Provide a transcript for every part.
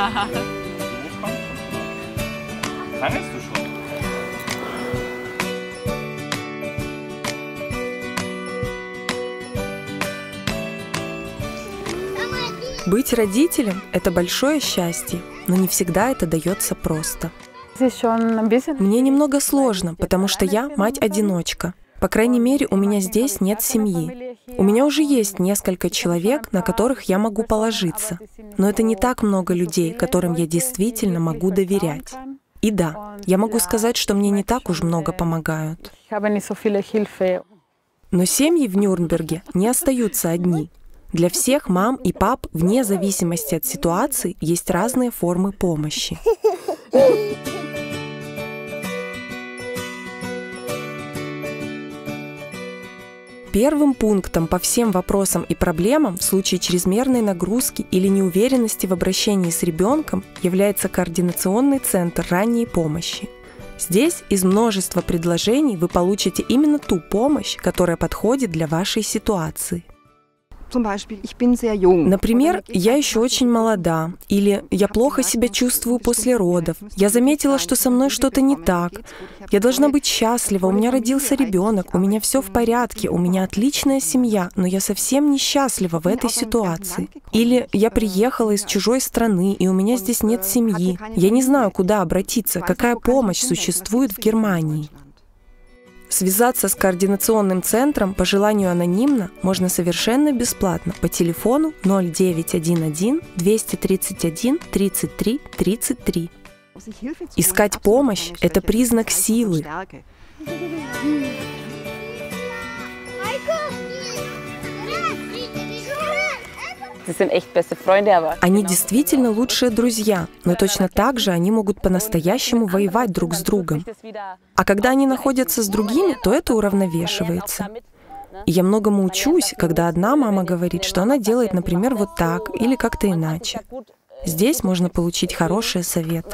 Быть родителем – это большое счастье, но не всегда это дается просто. Мне немного сложно, потому что я мать-одиночка. По крайней мере, у меня здесь нет семьи. У меня уже есть несколько человек, на которых я могу положиться. Но это не так много людей, которым я действительно могу доверять. И да, я могу сказать, что мне не так уж много помогают. Но семьи в Нюрнберге не остаются одни. Для всех мам и пап, вне зависимости от ситуации, есть разные формы помощи. Первым пунктом по всем вопросам и проблемам в случае чрезмерной нагрузки или неуверенности в обращении с ребенком является координационный центр ранней помощи. Здесь из множества предложений вы получите именно ту помощь, которая подходит для вашей ситуации. Например, я еще очень молода, или я плохо себя чувствую после родов, я заметила, что со мной что-то не так, я должна быть счастлива, у меня родился ребенок, у меня все в порядке, у меня отличная семья, но я совсем не счастлива в этой ситуации. Или я приехала из чужой страны, и у меня здесь нет семьи, я не знаю, куда обратиться, какая помощь существует в Германии. Связаться с координационным центром по желанию анонимно можно совершенно бесплатно по телефону 0911 231 33 33. Искать помощь – это признак силы. Они действительно лучшие друзья, но точно так же они могут по-настоящему воевать друг с другом. А когда они находятся с другими, то это уравновешивается. И я многому учусь, когда одна мама говорит, что она делает, например, вот так или как-то иначе. Здесь можно получить хорошие советы.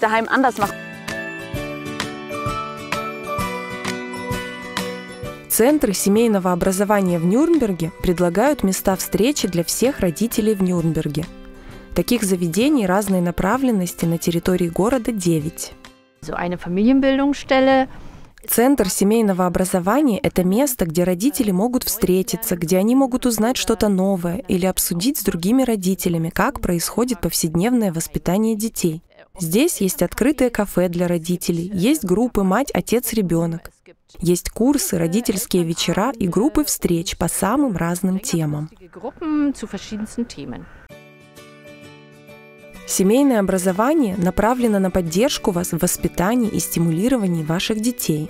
Центры семейного образования в Нюрнберге предлагают места встречи для всех родителей в Нюрнберге. Таких заведений разной направленности на территории города 9. Центр семейного образования – это место, где родители могут встретиться, где они могут узнать что-то новое или обсудить с другими родителями, как происходит повседневное воспитание детей. Здесь есть открытые кафе для родителей, есть группы «Мать, отец, ребенок». Есть курсы, родительские вечера и группы встреч по самым разным темам. Семейное образование направлено на поддержку вас в воспитании и стимулировании ваших детей.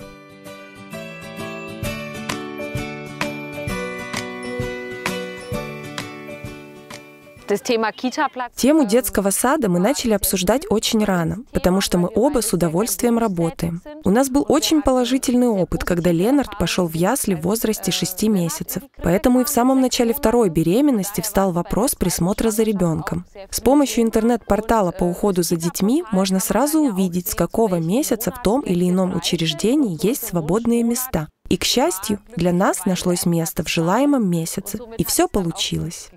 Тему детского сада мы начали обсуждать очень рано, потому что мы оба с удовольствием работаем. У нас был очень положительный опыт, когда Ленард пошел в ясли в возрасте 6 месяцев. Поэтому и в самом начале второй беременности встал вопрос присмотра за ребенком. С помощью интернет-портала по уходу за детьми можно сразу увидеть, с какого месяца в том или ином учреждении есть свободные места. И, к счастью, для нас нашлось место в желаемом месяце, и все получилось.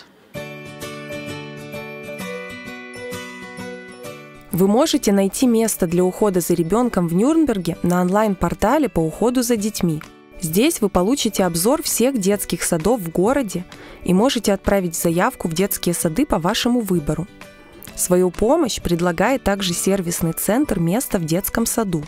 Вы можете найти место для ухода за ребенком в Нюрнберге на онлайн-портале по уходу за детьми. Здесь вы получите обзор всех детских садов в городе и можете отправить заявку в детские сады по вашему выбору. Свою помощь предлагает также сервисный центр «Место в детском саду».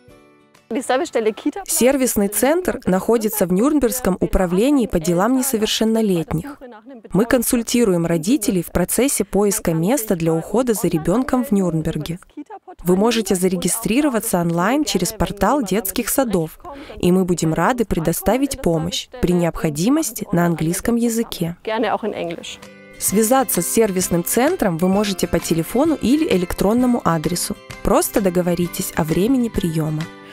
Сервисный центр находится в Нюрнбергском управлении по делам несовершеннолетних. Мы консультируем родителей в процессе поиска места для ухода за ребенком в Нюрнберге. Вы можете зарегистрироваться онлайн через портал детских садов, и мы будем рады предоставить помощь, при необходимости на английском языке. Связаться с сервисным центром вы можете по телефону или электронному адресу. Просто договоритесь о времени приема.